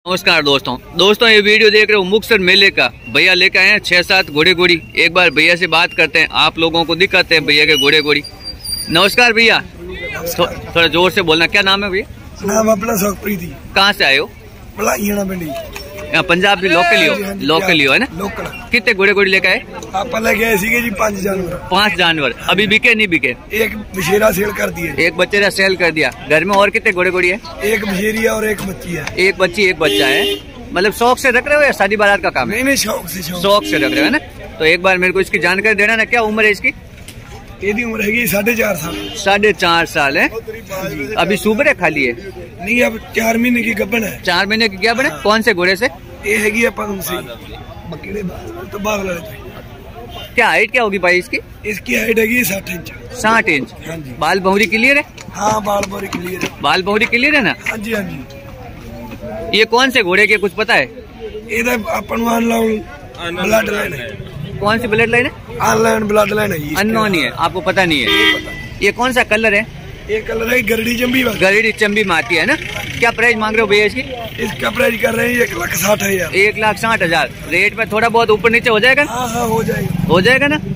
नमस्कार दोस्तों ये वीडियो देख रहे हो मुक्तसर मेले का। भैया लेकर आए हैं 6-7 घोड़े घोड़ी। एक बार भैया से बात करते हैं, आप लोगों को दिखाते हैं भैया के घोड़े घोड़ी। नमस्कार भैया, थोड़ा जोर से बोलना। क्या नाम है भैया? नाम अपना सुखप्रीत। कहाँ से आए हो? यहाँ पंजाब भी लोकल ही हो है ना? लोकल। कितने घोड़े घोड़ी लेकर आए? आप लेके जी 5 जानवर। 5 जानवर अभी बिके नहीं बिके? एक बछेरा सेल कर दिया। एक बच्चेरा सेल कर दिया। घर में और कितने घोड़े घोड़ी है? एक बछेरी और एक बच्ची है। एक बच्ची एक बच्चा है। मतलब शौक से रख रहे हो या शादी बारात का काम है? नहीं, शौक से रख रहे हो ना। तो एक बार मेरे को इसकी जानकारी देना ना, क्या उम्र है इसकी? यदि उम्र है 4.5 साल। 4.5 साल है। अभी सुबर है खाली है? नहीं, अब 4 महीने की गबन है। 4 महीने की गबन है। कौन से घोड़े से? ये हैगी तो बागला। क्या हाइट क्या होगी भाई इसकी? इसकी हाइट है 60 इंच। 60 इंच। हाँ जी। बाल बहुरी क्लियर है? हाँ, बाल बहुरी क्लियर है। बाल बहुरी क्लियर है ना? हाँ जी, हाँ जी। ये कौन से घोड़े के कुछ पता है? ये अपन ब्लड लाइन है। कौन सी ब्लड लाइन है? ऑनलाइन ब्लड लाइन है। अननोन ही है, आपको पता नहीं है। ये कौन सा कलर है? ये कलर है गरड़ी चंबी। गरड़ी चंबी में आती है ना। क्या प्राइस मांग रहे हो भैया इसकी? इसका प्राइस कर रहे हैं 1,60,000। 1,60,000। रेट में थोड़ा बहुत ऊपर नीचे हो जाएगा? हाँ, हो जाएगा। हो जाएगा ना?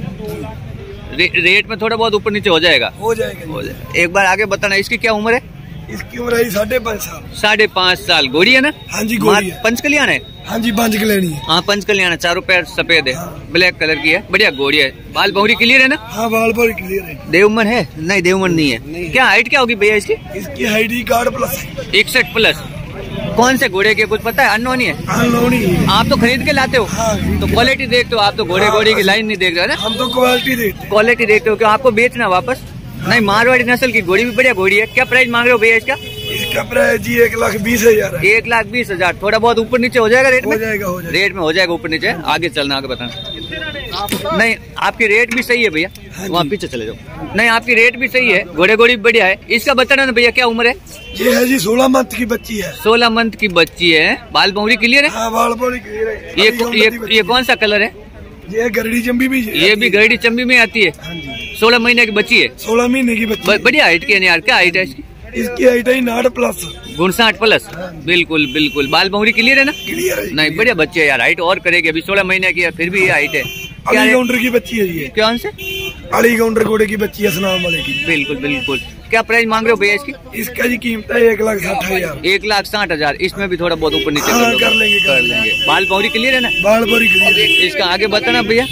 रेट में थोड़ा बहुत ऊपर नीचे हो जाएगा। हो जाएगा। एक बार आगे बताना, इसकी क्या उम्र है? इसकी उम्र है 5.5 साल। 5.5 साल। घोड़ी है ना? हाँ जी, घोड़ी है। पंचकल्याण है? हाँ जी, पंचकल्याणी है। हाँ, पंचकल्याण है। चारों पैर सफेद है। हाँ। ब्लैक कलर की है। बढ़िया घोड़ी है। बाल बहुरी क्लियर है ना? हाँ, बाल बहुरी क्लियर है। देवमन है? नहीं, देवमन नहीं है। क्या हाइट क्या होगी भैया इसकी? इसकी हाइट 61 प्लस। कौन से घोड़े के कुछ पता है? अननोन ही है। अननोन ही है। आप तो खरीद के लाते हो? हाँ, तो क्वालिटी देखते हो आप तो? घोड़े की लाइन नहीं देख रहे हो ना? हम तो क्वालिटी देखते हो। क्यों आपको बेचना वापस? नहीं, मारवाड़ी नस्ल की घोड़ी भी बढ़िया घोड़ी है। क्या प्राइस मांग रहे हो भैया इसका? इसका प्राइस जी 1,20,000 है। 1,20,000। थोड़ा बहुत ऊपर नीचे हो जाएगा रेट में? हो जाएगा। रेट में हो जाएगा ऊपर नीचे। आगे चलना, आगे बताना। नहीं, आपकी रेट भी सही है भैया। हाँ, वहाँ पीछे चले जाओ। नहीं, आपकी रेट भी सही है। घोड़े घोड़ी भी बढ़िया है। इसका बताना ना भैया, क्या उम्र है? ये है जी 16 मंथ की बच्ची है। 16 मंथ की बच्ची है। बाल बहुरी क्लियर है? हाँ, बाल बहुरी क्लियर है। ये कौन सा कलर है? ये गरड़ी चंबी भी। ये भी गरड़ी चंबी में आती है। 16 महीने की बच्ची है। 16 महीने की बच्ची। बढ़िया हाइट की है यार। क्या हाइट है इसकी? इसकी हाइट है 59 प्लस। 59 प्लस। बिल्कुल। बाल बहुरी क्लियर है ना? क्लियर है। नहीं, बढ़िया बच्चे है यार। हाइट और करेगी। अभी 16 महीने की है, फिर भी ये हाइट है। अली काउंटर की बच्ची है ये। कौन से? अली काउंटर घोड़े की बच्ची है, सनाम वाले की। बिल्कुल। क्या प्राइस मांग रहे हो भैया इसकी? इसका जी कीमत है 1,60,000। 1,60,000। इसमें भी थोड़ा बहुत ऊपर नीचे कर लेंगे। बाल बहुरी क्लियर है ना? बाल बहुरी क्लियर है। इसका आगे बताना भैया,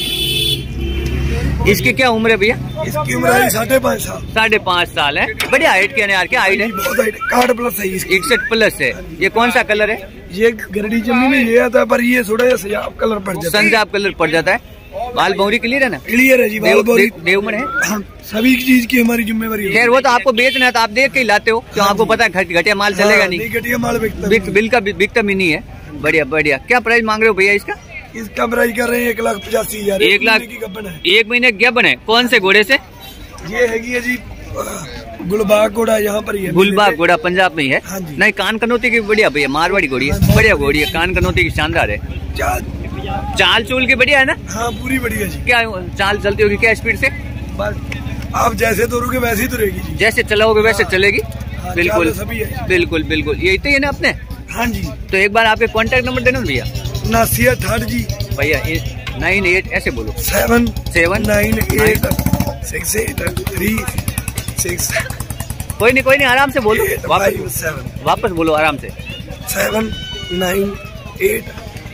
इसकी क्या उम्र है भैया? इसकी उम्र है 5.5 साल। 5.5 साल है। बढ़िया हाइट क्या है यार? क्या हाइट है? बहुत हाइट। 61 प्लस है। 61 प्लस है। ये कौन सा कलर है? ये गरड़ी चंबी में ये आता है, पर ये थोड़ा सजाब कलर पड़ जाता है। संजाब कलर पड़ जाता है। बाल बहुरी क्लियर है ना? क्लियर है जी। बाल बहुरी देवमन है। सभी चीज की हमारी जिम्मेवारी है। खैर, वो तो आपको बेचना है तो आप देख के ही लाते हो। क्यों? आपको पता है घटिया माल चलेगा नहीं। घटिया माल बिकता भी नहीं है। बढ़िया। क्या प्राइस मांग रहे हो भैया इसका? इसका प्राइस कर रहे हैं 1,85,000। 1 लाख की गबन है। 1 महीने की गबन है। कौन से घोड़े से? ये है जी गुलबाग घोड़ा, यहाँ पर ही है। गुलबाग घोड़ा पंजाब में ही है। हाँ जी। नहीं, कान कनौती की बढ़िया भैया। मारवाड़ी घोड़ी है। बढ़िया घोड़ी है। कान कनौती की शानदार है। चाल चूल की बढ़िया है ना? हाँ, पूरी बढ़िया जी। क्या चाल चलती होगी? क्या स्पीड से? आप जैसे दौड़ोगे वैसे ही दौड़ेगी जी। जैसे चलाओगे वैसे चलेगी। हाँ, बिल्कुल। यही तो है ना अपने? हाँ जी। तो एक बार आपके कॉन्टेक्ट नंबर देना भैया। 79 जी भैया। 98 ऐसे बोलो। 798 683 कोई नहीं, आराम से बोलो। वापस बोलो आराम से। 798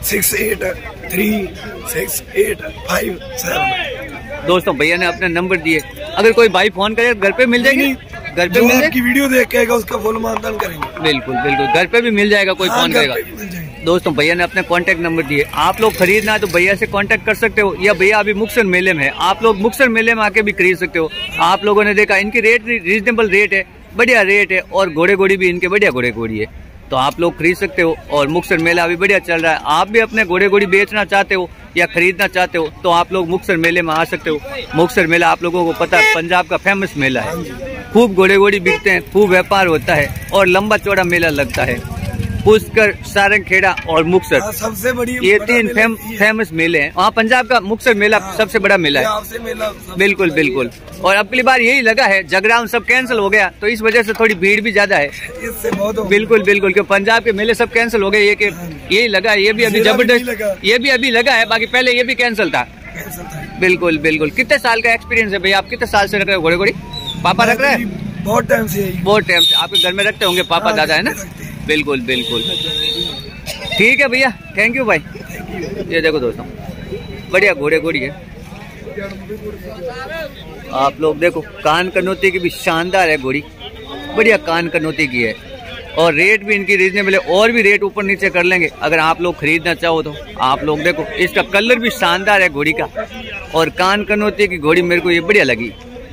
6836857। दोस्तों, भैया ने अपने नंबर दिए। अगर कोई भाई फोन करे घर पे मिल जाएगी? घर पे मिल जाएगी। वीडियो देख के उसका फुल मानदान करेंगे। बिल्कुल। घर पे भी मिल जाएगा। कोई फोन करेगा। दोस्तों, भैया ने अपने कांटेक्ट नंबर दिए। आप लोग खरीदना है तो भैया से कांटेक्ट कर सकते हो, या भैया अभी मुक्तसर मेले में है, आप लोग मुक्तसर मेले में आके भी खरीद सकते हो। आप लोगों ने देखा इनकी रेट रीजनेबल रेट है। बढ़िया रेट है। और घोड़े घोड़ी भी इनके बढ़िया घोड़े घोड़ी है। तो आप लोग खरीद सकते हो। और मुक्तसर मेला अभी बढ़िया चल रहा है। आप भी अपने घोड़े घोड़ी बेचना चाहते हो या खरीदना चाहते हो तो आप लोग मुक्तसर मेले में आ सकते हो। मुक्तसर मेला आप लोगों को पता है पंजाब का फेमस मेला है। खूब घोड़े घोड़ी बिकते हैं, खूब व्यापार होता है और लंबा चौड़ा मेला लगता है। पुष्कर, सारंगखेड़ा और मुक्तसर, सबसे बड़ी ये 3 फेमस मेले हैं। वहाँ पंजाब का मुक्तसर मेला सबसे बड़ा मेला है। बिल्कुल बिल्कुल। और अब की बार यही लगा है, जगराउंड सब कैंसिल हो गया तो इस वजह से थोड़ी भीड़ भी ज्यादा है। इससे बहुत बिल्कुल बिल्कुल, क्योंकि पंजाब के मेले सब कैंसिल हो गए। ये कि यही लगा है, ये भी अभी जबरदस्त, ये भी अभी लगा है, बाकी पहले ये भी कैंसिल था। बिल्कुल बिल्कुल। कितने साल का एक्सपीरियंस है भैया? आप कितने साल से रख रहे हो घोड़े? पापा रख रहे हैं? बहुत टाइम से। बहुत टाइम से आपके घर में रखते होंगे पापा दादा, है ना? बिल्कुल बिल्कुल। ठीक है भैया, थैंक यू भाई। ये देखो दोस्तों, बढ़िया घोड़े घोड़ी है। आप लोग देखो, कान कनौती की भी शानदार है घोड़ी, बढ़िया कान कनौती की है। और रेट भी इनकी रीजनेबल है, और भी रेट ऊपर नीचे कर लेंगे अगर आप लोग खरीदना चाहो तो। आप लोग देखो, इसका कलर भी शानदार है घोड़ी का, और कान कनौती की घोड़ी मेरे को ये बढ़िया लगी।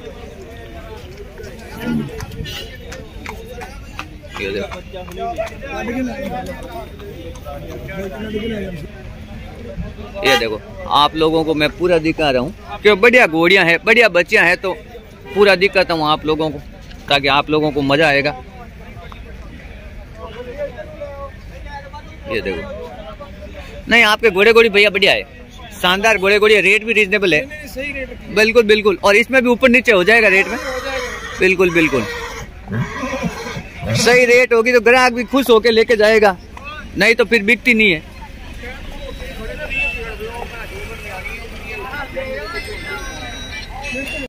ये देखो, आप लोगों को मैं पूरा दिखा रहा हूँ कि बढ़िया घोड़ियां हैं, बढ़िया बच्चियां हैं, तो पूरा दिखाता हूँ आप लोगों को ताकि आप लोगों को मजा आएगा। ये देखो, नहीं आपके घोड़े घोड़ी भैया बढ़िया है, शानदार घोड़े घोड़ी है, रेट भी रीजनेबल है। बिल्कुल बिल्कुल। और इसमें भी ऊपर नीचे हो जाएगा रेट में। बिल्कुल बिल्कुल, सही रेट होगी तो ग्राहक भी खुश होके लेके जाएगा, नहीं तो फिर बिकती नहीं है।